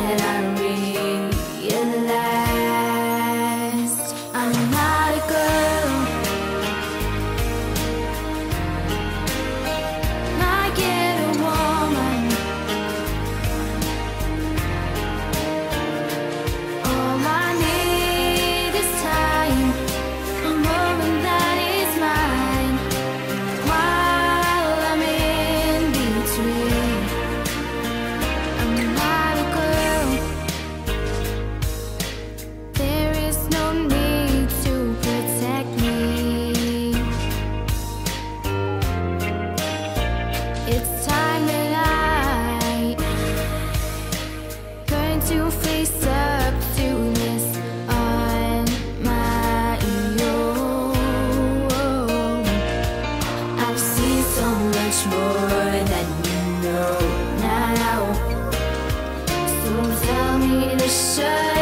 then I realized I'm not a girl, not yet a woman. All I need is time, a moment that is mine, while I'm in between. I'm not a girl. There is no need to protect me. It's time that I learn to face up to this on my own. I've seen so much more than you know now, so tell me to shut